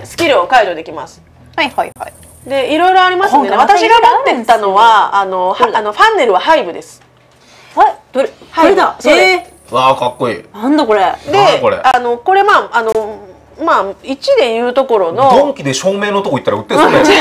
スキルを解除できます。 はいはいはい。 でいろいろありますんでね。私が持ってったのはファンネルはハイブです。 はい、どれだ。 わあかっこいい。 なんだこれ。 でこれまあ1でいうところのドンキで照明のとこ行ったら売ってそうね。 違う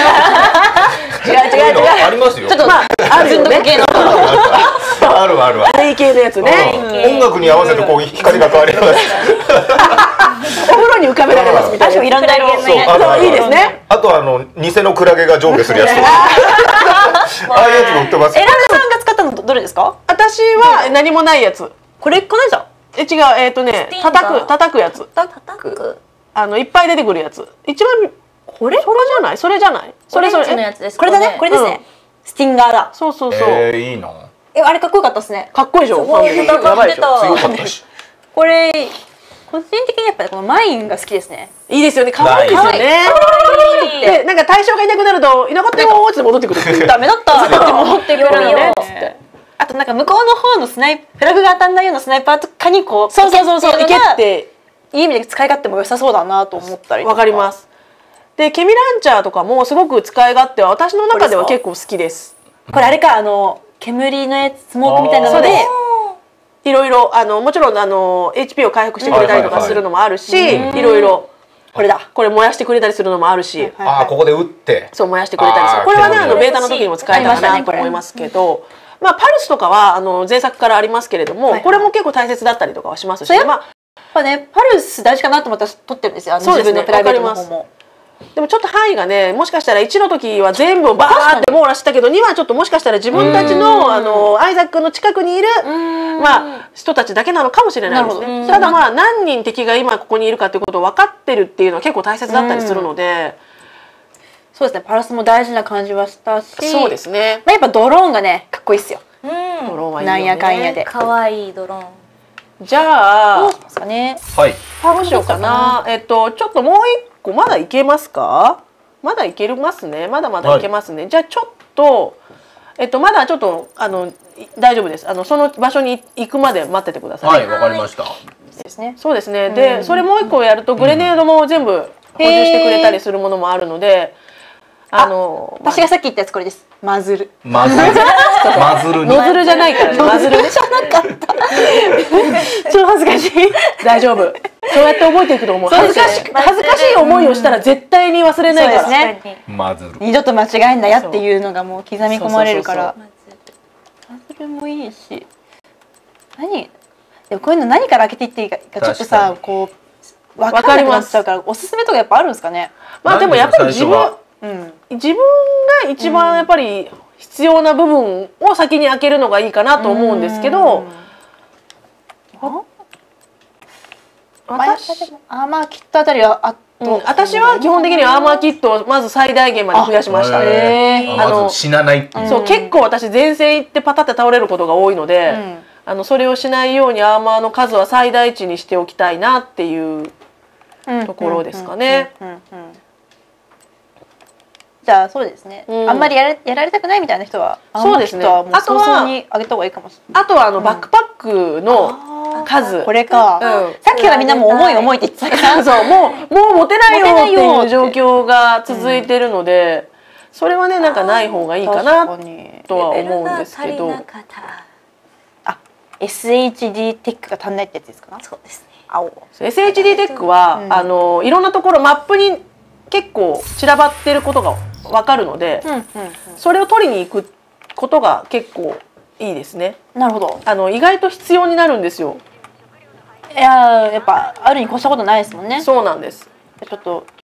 ありますよ。 ちょっとあるよね。 あるある。 あれ系のやつね。 音楽に合わせてこう光が変わります。 お風呂に浮かべられますみたいな。 いろんな色いいですね。 あと偽のクラゲが上下するやつ。ああいうやつも売ってます。 ランさんが使ったのどれですか？ 私は何もないやつ。 これこのじゃ。 違う叩くやつ。いっぱい出てくるやつ。一番これそれじゃない。それこれだね。これですね。スティンガーだ。 そうそうそう。 いいな。 あれかっこよかったですね。 かっこいいでしょ。やばいでしょ。 強かったし。 これ個人的にやっぱりこのマインが好きですね。 いいですよね。可愛いですよね。でなんか対象がいなくなるといなかったよーって戻ってくる。 ダメだったって戻ってくるよね。あとなんか向こうの方のフラグが当たんないようなスナイパーとかにこうそういけっていい意味で使い勝手も良さそうだなと思ったり。 わかります。でケミランチャーとかもすごく使い勝手は私の中では結構好きです。 これあれか煙のやつスモークみたいなのでいろいろもちろんHP を回復してくれたりとかするのもあるし、いろいろこれ燃やしてくれたりするのもあるし、 ここで撃ってそう燃やしてくれたりする。これはねベータの時にも使えたかなと思いますけど。まあパルスとかは前作からありますけれども、これも結構大切だったりとかはしますし、まあねパルス大事かなと思ったら撮ってるんですよ。自分のプライベートの方も。 でもちょっと範囲がね、もしかしたら1の時は全部バーって網羅したけど、2はちょっともしかしたら自分たちのアイザックの近くにいる人たちだけなのかもしれないですね。ただまあ何人敵が今ここにいるかっていうことを分かってるっていうのは結構大切だったりするので。 そうですね、パルスも大事な感じはしたし、 そうですね。 やっぱドローンがねかっこいいっすよ。 ドローンはいいよね。 なんやかんやで。 可愛いドローン。 じゃあどうですかね。 はい。 どうしようかな。ちょっともう一個まだいけますか？まだいけますね。まだいけますね。じゃあちょっとまだちょっと大丈夫です。その場所に行くまで待っててください。 はい、わかりました。 ですね。 そうですね。でそれもう一個やるとグレネードも全部補充してくれたりするものもあるので。 私がさっき言ったやつこれです。マズル。 マズルノズルじゃないからね。マズルね。 じゃなかった。 超恥ずかしい。大丈夫。そうやって覚えていくと思う。恥ずかしい思いをしたら絶対に忘れないからね。 マズル。 二度と間違えんなやっていうのがもう刻み込まれるから。マズルもいいし。でもこういうの何から開けていっていいかちょっとさこう分かりましちゃうからおすすめとかやっぱあるんですかね。 まあでもやっぱり自分が一番やっぱり必要な部分を先に開けるのがいいかなと思うんですけど、 アーマーキットあたりは私は基本的にアーマーキットをまず最大限まで増やしました。 まず死なないっていう。 そう結構私前線行ってパタって倒れることが多いので、それをしないようにアーマーの数は最大値にしておきたいなっていうところですかね。 じゃあそうですね。あんまりやられたくないみたいな人はそうですね。 あとは早々にあげた方がいいかもしれない。 あとはバックパックの数。 これか。さっきからみんなも重い重いって言ってたから。 そうもう持てないよっていう状況が続いてるので、それはねなんかない方がいいかなとは思うんですけど。 SHD テックが足んないってやつですか？ そうですね。 SHD テックはいろんなところマップに結構散らばってることが分かるので、それを取りに行くことが結構いいですね。 なるほど。 意外と必要になるんですよ。 やっぱあるに越したことないですもんね。 そうなんです。 ちょっと